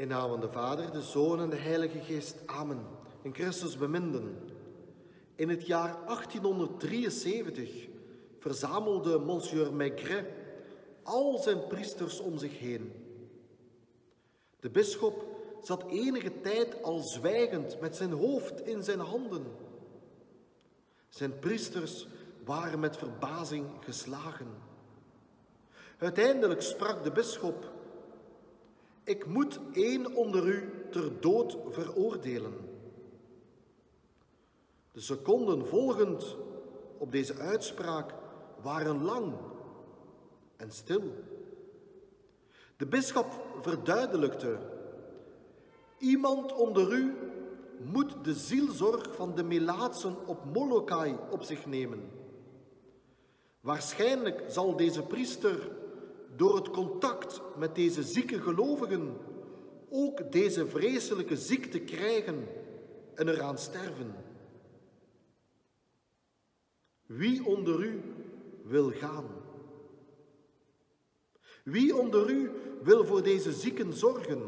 In naam van de Vader, de Zoon en de Heilige Geest. Amen. In Christus beminden. In het jaar 1873 verzamelde Monsieur Maigret al zijn priesters om zich heen. De bisschop zat enige tijd al zwijgend met zijn hoofd in zijn handen. Zijn priesters waren met verbazing geslagen. Uiteindelijk sprak de bisschop: ik moet één onder u ter dood veroordelen. De seconden volgend op deze uitspraak waren lang en stil. De bisschop verduidelijkte: iemand onder u moet de zielzorg van de Melaatsen op Molokai op zich nemen. Waarschijnlijk zal deze priester door het contact met deze zieke gelovigen ook deze vreselijke ziekte krijgen en eraan sterven. Wie onder u wil gaan? Wie onder u wil voor deze zieken zorgen?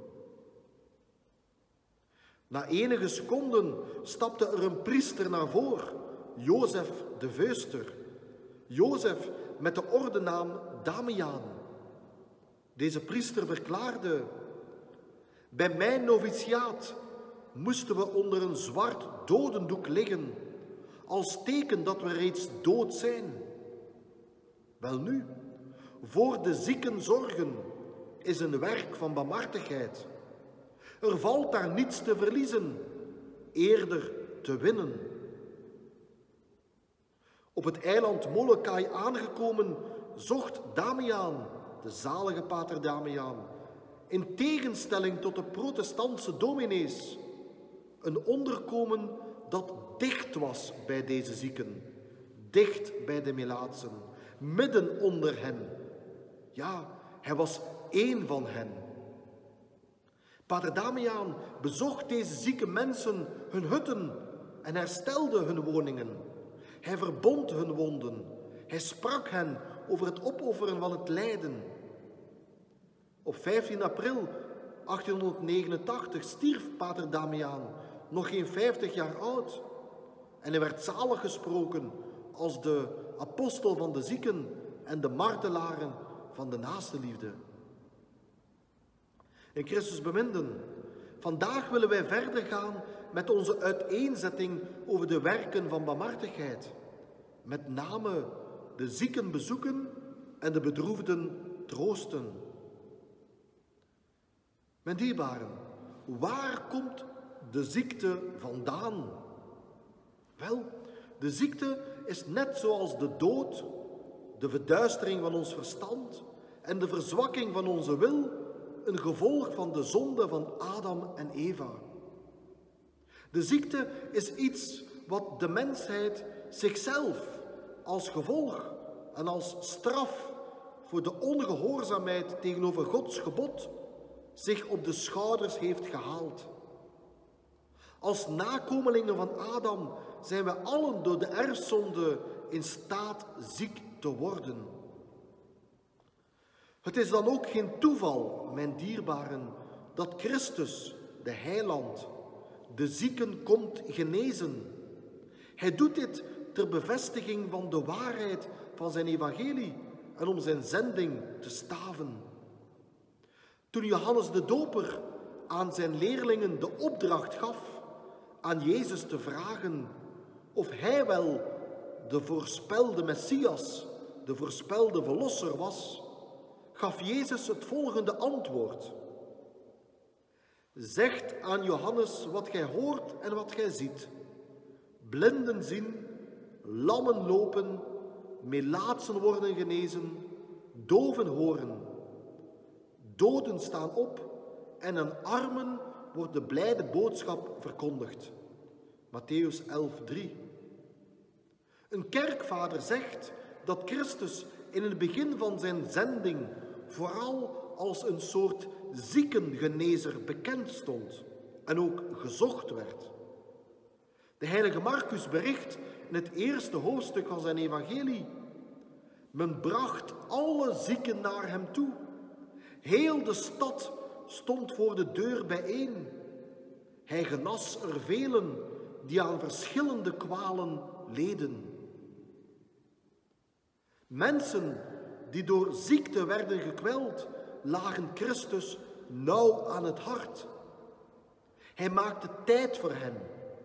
Na enige seconden stapte er een priester naar voren, Jozef de Veuster. Jozef met de ordenaam Damiaan. Deze priester verklaarde: bij mijn noviciaat moesten we onder een zwart dodendoek liggen, als teken dat we reeds dood zijn. Welnu, voor de zieken zorgen is een werk van barmhartigheid. Er valt daar niets te verliezen, eerder te winnen. Op het eiland Molokai aangekomen, zocht Damiaan, de zalige pater Damiaan, in tegenstelling tot de protestantse dominees, een onderkomen dat dicht was bij deze zieken, dicht bij de Melaatsen, midden onder hen. Ja, hij was één van hen. Pater Damiaan bezocht deze zieke mensen hun hutten en herstelde hun woningen. Hij verbond hun wonden. Hij sprak hen over het opofferen van het lijden. Op 15 april 1889 stierf Pater Damiaan, nog geen 50 jaar oud. En hij werd zalig gesproken als de apostel van de zieken en de martelaren van de naastenliefde. In Christus beminden, vandaag willen wij verder gaan met onze uiteenzetting over de werken van barmhartigheid. Met name de zieken bezoeken en de bedroefden troosten. Mijn dierbaren, waar komt de ziekte vandaan? Wel, de ziekte is net zoals de dood, de verduistering van ons verstand en de verzwakking van onze wil een gevolg van de zonde van Adam en Eva. De ziekte is iets wat de mensheid zichzelf als gevolg en als straf voor de ongehoorzaamheid tegenover Gods gebod zich op de schouders heeft gehaald. Als nakomelingen van Adam zijn we allen door de erfzonde in staat ziek te worden. Het is dan ook geen toeval, mijn dierbaren, dat Christus, de heiland, de zieken komt genezen. Hij doet dit ter bevestiging van de waarheid van zijn evangelie en om zijn zending te staven. Toen Johannes de Doper aan zijn leerlingen de opdracht gaf aan Jezus te vragen of hij wel de voorspelde Messias, de voorspelde verlosser was, gaf Jezus het volgende antwoord: zegt aan Johannes wat gij hoort en wat gij ziet. Blinden zien, lammen lopen, melaatsen worden genezen, doven horen. Doden staan op en aan armen wordt de blijde boodschap verkondigd. Mattheüs 11:3. Een kerkvader zegt dat Christus in het begin van zijn zending vooral als een soort ziekengenezer bekend stond en ook gezocht werd. De heilige Marcus bericht in het eerste hoofdstuk van zijn evangelie: men bracht alle zieken naar hem toe. Heel de stad stond voor de deur bijeen. Hij genas er velen die aan verschillende kwalen leden. Mensen die door ziekte werden gekweld, lagen Christus nauw aan het hart. Hij maakte tijd voor hen.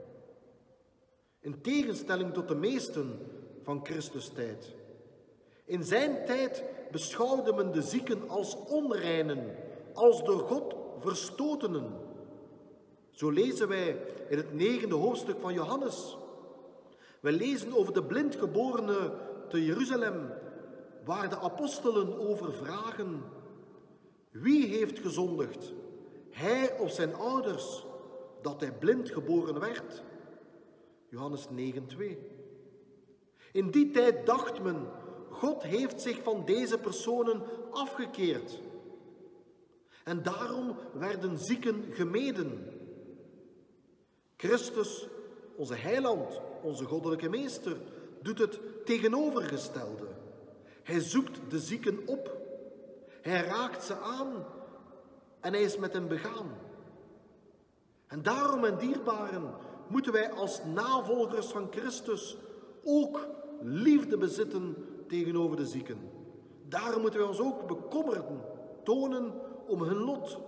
In tegenstelling tot de meesten van Christus' tijd. In zijn tijd beschouwde men de zieken als onreinen, als door God verstotenen. Zo lezen wij in het 9e hoofdstuk van Johannes. We lezen over de blindgeborene te Jeruzalem, waar de apostelen over vragen: wie heeft gezondigd, hij of zijn ouders, dat hij blind geboren werd? Johannes 9:2. In die tijd dacht men, God heeft zich van deze personen afgekeerd. En daarom werden zieken gemeden. Christus, onze heiland, onze goddelijke meester, doet het tegenovergestelde. Hij zoekt de zieken op. Hij raakt ze aan en hij is met hen begaan. En daarom, mijn dierbaren, moeten wij als navolgers van Christus ook liefde bezitten tegenover de zieken. Daarom moeten wij ons ook bekommeren, tonen om hun lot.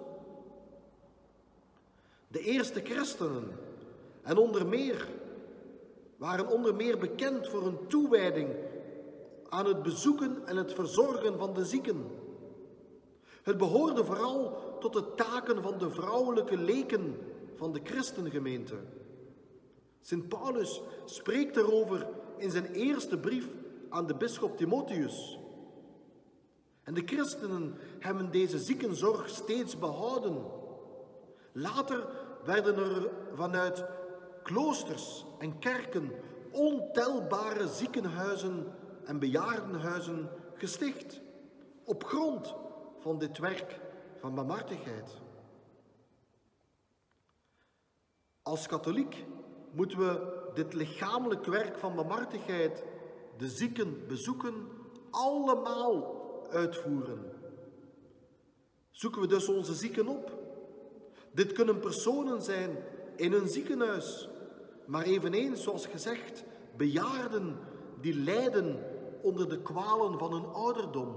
De eerste christenen waren onder meer bekend voor hun toewijding aan het bezoeken en het verzorgen van de zieken. Het behoorde vooral tot de taken van de vrouwelijke leken van de christengemeente. Sint Paulus spreekt erover in zijn eerste brief aan de bisschop Timotheus. En de christenen hebben deze ziekenzorg steeds behouden. Later werden er vanuit kloosters en kerken ontelbare ziekenhuizen en bejaardenhuizen gesticht, op grond van dit werk van barmhartigheid. Als katholiek moeten we dit lichamelijk werk van barmhartigheid, de zieken bezoeken, allemaal uitvoeren. Zoeken we dus onze zieken op. Dit kunnen personen zijn in een ziekenhuis, maar eveneens, zoals gezegd, bejaarden die lijden onder de kwalen van hun ouderdom.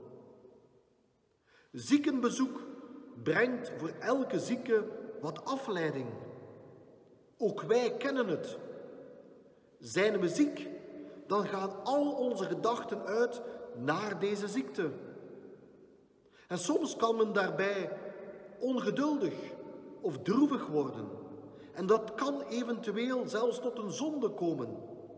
Ziekenbezoek brengt voor elke zieke wat afleiding. Ook wij kennen het. Zijn we ziek, dan gaan al onze gedachten uit naar deze ziekte. En soms kan men daarbij ongeduldig of droevig worden. En dat kan eventueel zelfs tot een zonde komen.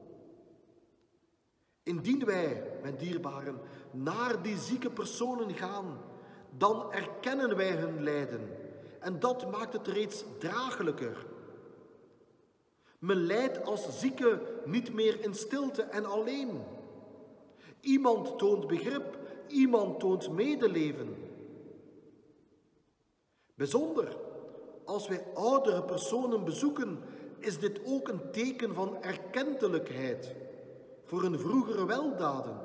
Indien wij, mijn dierbaren, naar die zieke personen gaan, dan erkennen wij hun lijden. En dat maakt het reeds draaglijker. Men lijdt als zieke niet meer in stilte en alleen. Iemand toont begrip, iemand toont medeleven. Bijzonder, als wij oudere personen bezoeken, is dit ook een teken van erkentelijkheid voor hun vroegere weldaden.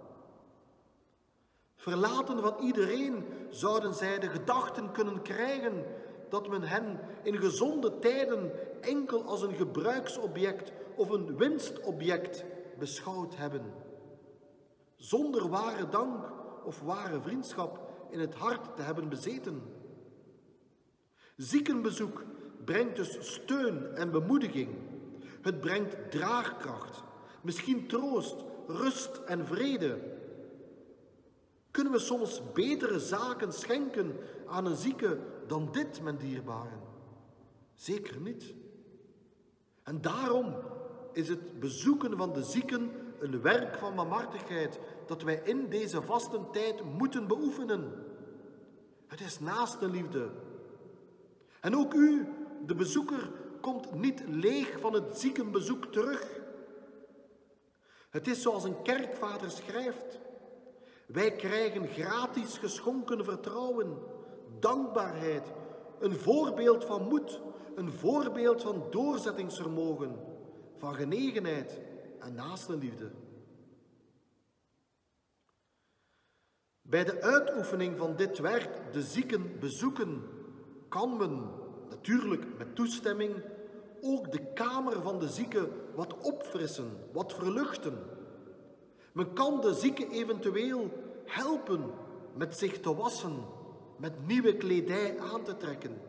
Verlaten van iedereen zouden zij de gedachten kunnen krijgen dat men hen in gezonde tijden enkel als een gebruiksobject of een winstobject beschouwd hebben, zonder ware dank of ware vriendschap in het hart te hebben bezeten. Ziekenbezoek brengt dus steun en bemoediging. Het brengt draagkracht, misschien troost, rust en vrede. Kunnen we soms betere zaken schenken aan een zieke dan dit, mijn dierbaren? Zeker niet. En daarom is het bezoeken van de zieken een werk van barmhartigheid dat wij in deze vastentijd moeten beoefenen. Het is naastenliefde. En ook u, de bezoeker, komt niet leeg van het ziekenbezoek terug. Het is zoals een kerkvader schrijft: wij krijgen gratis geschonken vertrouwen, dankbaarheid, een voorbeeld van moed, een voorbeeld van doorzettingsvermogen, van genegenheid en naastenliefde. Bij de uitoefening van dit werk, de zieken bezoeken, kan men, natuurlijk met toestemming, ook de kamer van de zieke wat opfrissen, wat verluchten. Men kan de zieke eventueel helpen met zich te wassen, met nieuwe kledij aan te trekken.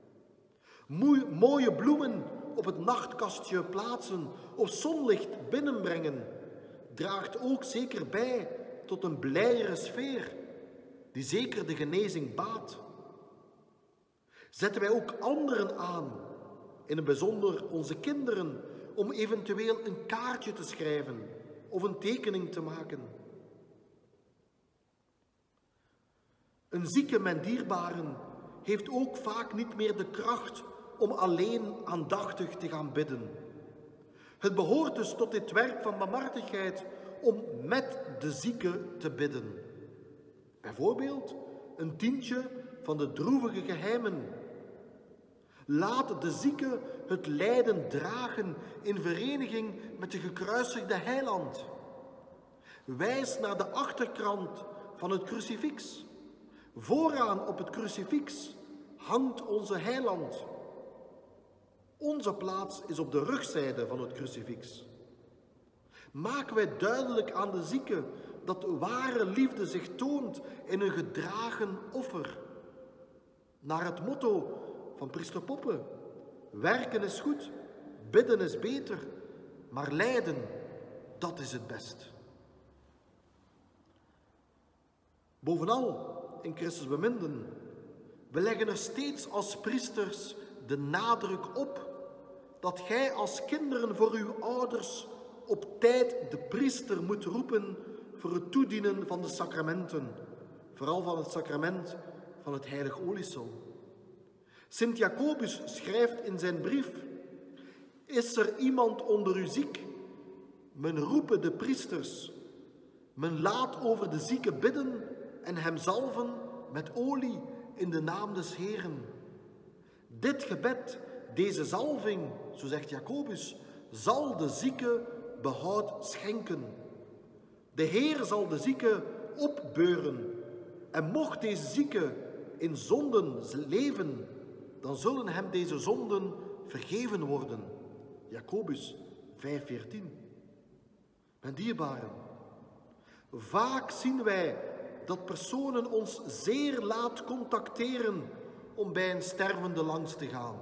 Mooie bloemen op het nachtkastje plaatsen of zonlicht binnenbrengen draagt ook zeker bij tot een blijere sfeer, die zeker de genezing baat. Zetten wij ook anderen aan, in het bijzonder onze kinderen, om eventueel een kaartje te schrijven of een tekening te maken. Een zieke mijn dierbaren heeft ook vaak niet meer de kracht om alleen aandachtig te gaan bidden. Het behoort dus tot dit werk van barmhartigheid om met de zieke te bidden. Bijvoorbeeld een tientje van de droevige geheimen. Laat de zieke het lijden dragen in vereniging met de gekruisigde heiland. Wijs naar de achterkant van het crucifix. Vooraan op het crucifix hangt onze heiland. Onze plaats is op de rugzijde van het crucifix. Maken wij duidelijk aan de zieke dat ware liefde zich toont in een gedragen offer. Naar het motto van priester Poppe: werken is goed, bidden is beter, maar lijden, dat is het best. Bovenal, in Christus beminden, we leggen er steeds als priesters de nadruk op dat gij als kinderen voor uw ouders op tijd de priester moet roepen voor het toedienen van de sacramenten, vooral van het sacrament van het heilig oliesel. Sint Jacobus schrijft in zijn brief: is er iemand onder u ziek? Men roepe de priesters. Men laat over de zieke bidden en hem zalven met olie in de naam des Heeren. Dit gebed, deze zalving, zo zegt Jacobus, zal de zieke behoud schenken. De Heer zal de zieke opbeuren. En mocht deze zieke in zonden leven, dan zullen hem deze zonden vergeven worden. Jacobus 5:14. Mijn dierbaren, vaak zien wij dat personen ons zeer laat contacteren om bij een stervende langs te gaan.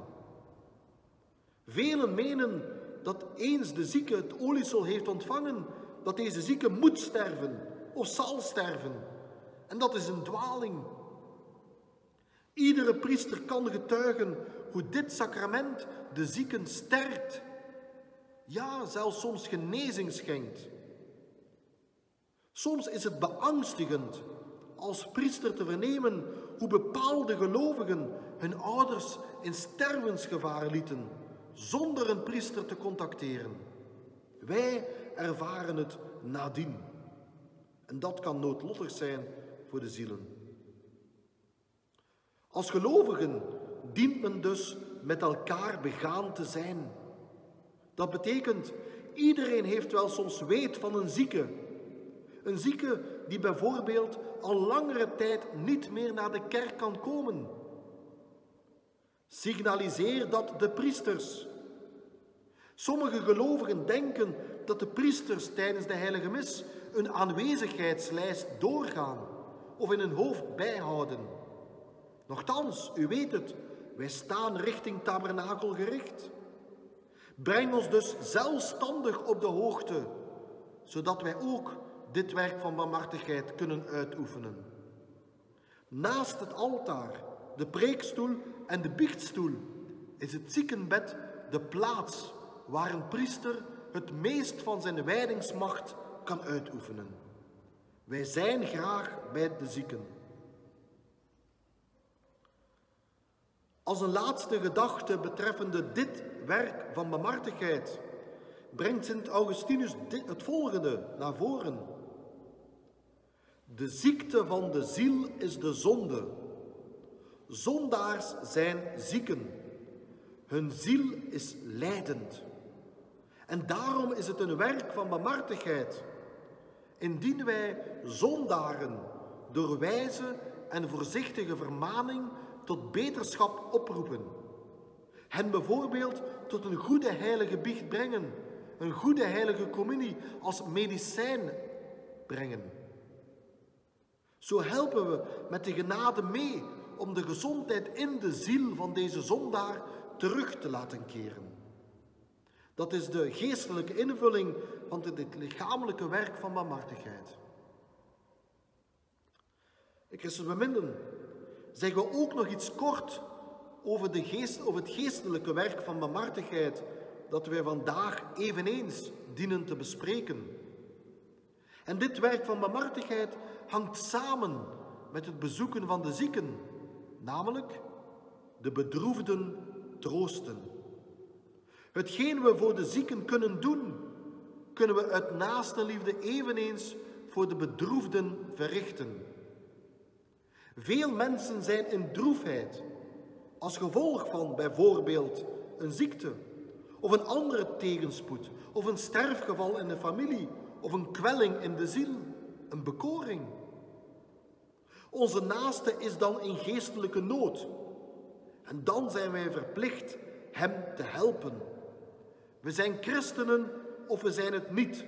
Velen menen dat eens de zieke het oliesel heeft ontvangen, dat deze zieke moet sterven of zal sterven. En dat is een dwaling. Iedere priester kan getuigen hoe dit sacrament de zieken sterkt, ja, zelfs soms genezing schenkt. Soms is het beangstigend als priester te vernemen hoe bepaalde gelovigen hun ouders in stervensgevaar lieten, zonder een priester te contacteren. Wij ervaren het nadien. En dat kan noodlottig zijn voor de zielen. Als gelovigen dient men dus met elkaar begaan te zijn. Dat betekent, iedereen heeft wel soms weet van een zieke. Een zieke die bijvoorbeeld al langere tijd niet meer naar de kerk kan komen. Signaliseer dat de priesters. Sommige gelovigen denken dat de priesters tijdens de heilige mis een aanwezigheidslijst doorgaan of in hun hoofd bijhouden. Nochtans, u weet het, wij staan richting tabernakel gericht. Breng ons dus zelfstandig op de hoogte, zodat wij ook dit werk van barmhartigheid kunnen uitoefenen. Naast het altaar, de preekstoel en de biechtstoel is het ziekenbed de plaats waar een priester het meest van zijn wijdingsmacht kan uitoefenen. Wij zijn graag bij de zieken. Als een laatste gedachte betreffende dit werk van barmhartigheid brengt Sint Augustinus het volgende naar voren. De ziekte van de ziel is de zonde. Zondaars zijn zieken. Hun ziel is lijdend. En daarom is het een werk van barmhartigheid. Indien wij zondaren door wijze en voorzichtige vermaning tot beterschap oproepen. Hen bijvoorbeeld tot een goede heilige biecht brengen, een goede heilige communie als medicijn brengen. Zo helpen we met de genade mee om de gezondheid in de ziel van deze zondaar terug te laten keren. Dat is de geestelijke invulling van het lichamelijke werk van barmhartigheid. Christus beminden, zeggen we ook nog iets kort over het geestelijke werk van barmhartigheid dat wij vandaag eveneens dienen te bespreken. En dit werk van barmhartigheid hangt samen met het bezoeken van de zieken, namelijk de bedroefden troosten. Hetgeen we voor de zieken kunnen doen, kunnen we uit naastenliefde eveneens voor de bedroefden verrichten. Veel mensen zijn in droefheid als gevolg van bijvoorbeeld een ziekte of een andere tegenspoed of een sterfgeval in de familie of een kwelling in de ziel, een bekoring. Onze naaste is dan in geestelijke nood en dan zijn wij verplicht hem te helpen. We zijn christenen of we zijn het niet.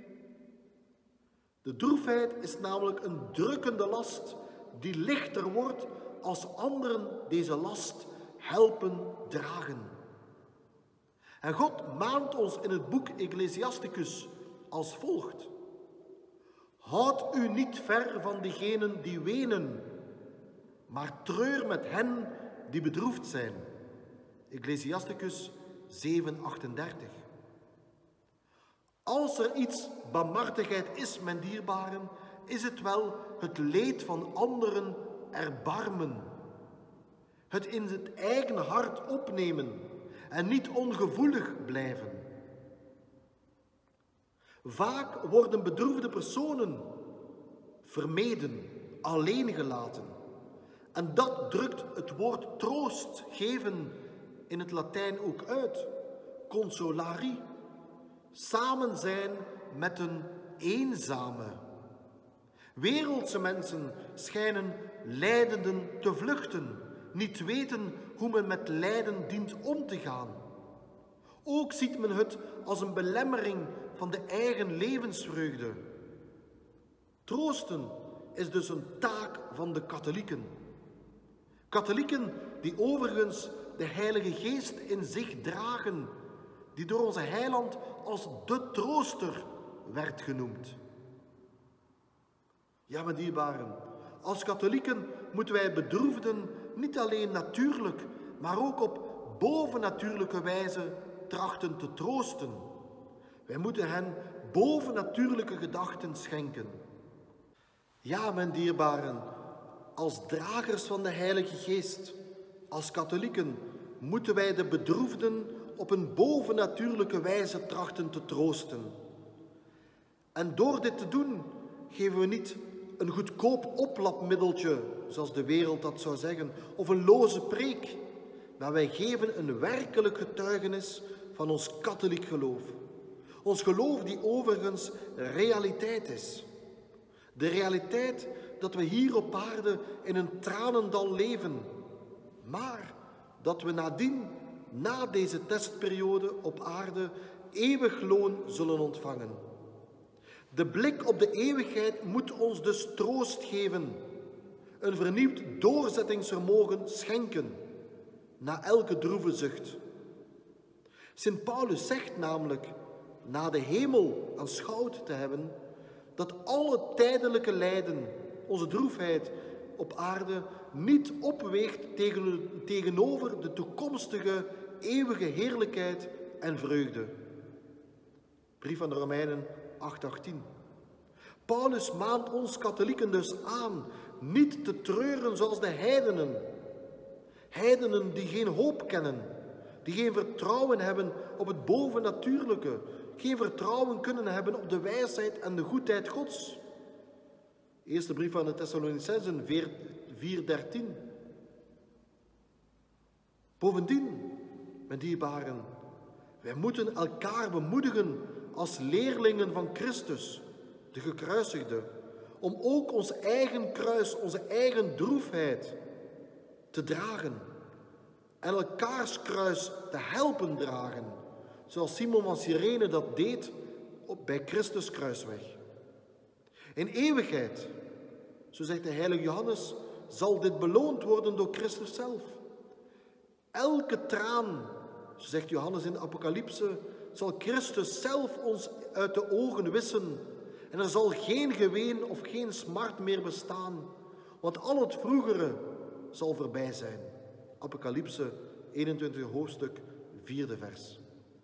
De droefheid is namelijk een drukkende last die lichter wordt als anderen deze last helpen dragen. En God maant ons in het boek Ecclesiasticus als volgt: houd u niet ver van diegenen die wenen, maar treur met hen die bedroefd zijn. Ecclesiasticus 7:38. Als er iets barmhartigheid is, mijn dierbaren, is het wel het leed van anderen erbarmen. Het in het eigen hart opnemen en niet ongevoelig blijven. Vaak worden bedroefde personen vermeden, alleen gelaten. En dat drukt het woord troost geven in het Latijn ook uit. Consolari. Samen zijn met een eenzame. Wereldse mensen schijnen lijdenden te vluchten, niet weten hoe men met lijden dient om te gaan. Ook ziet men het als een belemmering van de eigen levensvreugde. Troosten is dus een taak van de katholieken. Katholieken die overigens de Heilige Geest in zich dragen, die door onze heiland als de trooster werd genoemd. Ja, mijn dierbaren, als katholieken moeten wij bedroefden niet alleen natuurlijk, maar ook op bovennatuurlijke wijze trachten te troosten. Wij moeten hen bovennatuurlijke gedachten schenken. Ja, mijn dierbaren, als dragers van de Heilige Geest, als katholieken, moeten wij de bedroefden op een bovennatuurlijke wijze trachten te troosten. En door dit te doen, geven we niet een goedkoop oplapmiddeltje, zoals de wereld dat zou zeggen, of een loze preek, maar wij geven een werkelijk getuigenis van ons katholiek geloof. Ons geloof die overigens realiteit is. De realiteit dat we hier op aarde in een tranendal leven, maar dat we nadien, na deze testperiode op aarde, eeuwig loon zullen ontvangen. De blik op de eeuwigheid moet ons dus troost geven, een vernieuwd doorzettingsvermogen schenken, na elke droeve zucht. Sint Paulus zegt namelijk, na de hemel aanschouwd te hebben, dat alle tijdelijke lijden, onze droefheid op aarde, niet opweegt tegenover de toekomstige eeuwige heerlijkheid en vreugde. Brief aan de Romeinen 8:18. Paulus maant ons katholieken dus aan niet te treuren zoals de heidenen. Heidenen die geen hoop kennen, die geen vertrouwen hebben op het bovennatuurlijke, geen vertrouwen kunnen hebben op de wijsheid en de goedheid Gods. Eerste brief aan de Thessalonicenzen 4:13. Bovendien, mijn dierbaren, wij moeten elkaar bemoedigen als leerlingen van Christus, de gekruisigde, om ook ons eigen kruis, onze eigen droefheid te dragen en elkaars kruis te helpen dragen, zoals Simon van Cyrene dat deed bij Christus kruisweg. In eeuwigheid, zo zegt de heilige Johannes, zal dit beloond worden door Christus zelf. Elke traan, zo zegt Johannes in de Apocalypse, zal Christus zelf ons uit de ogen wissen. En er zal geen geween of geen smart meer bestaan, want al het vroegere zal voorbij zijn. Apocalypse 21 hoofdstuk, 4e vers.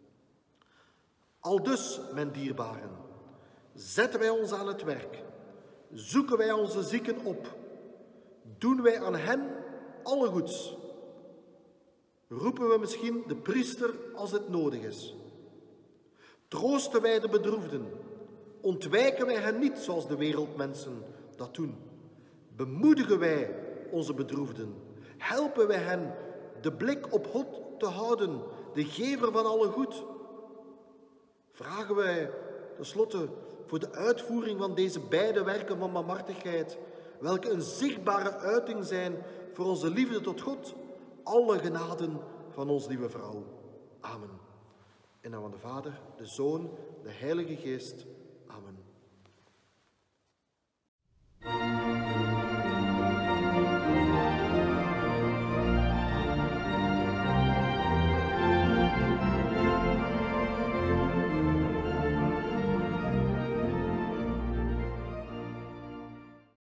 Aldus, mijn dierbaren, zetten wij ons aan het werk, zoeken wij onze zieken op, doen wij aan hen alle goeds. Roepen we misschien de priester als het nodig is. Troosten wij de bedroefden, ontwijken wij hen niet zoals de wereldmensen dat doen. Bemoedigen wij onze bedroefden, helpen wij hen de blik op God te houden, de gever van alle goed. Vragen wij tenslotte voor de uitvoering van deze beide werken van barmhartigheid, welke een zichtbare uiting zijn voor onze liefde tot God, alle genaden van ons lieve vrouw. Amen. In naam van de Vader, de Zoon, de Heilige Geest.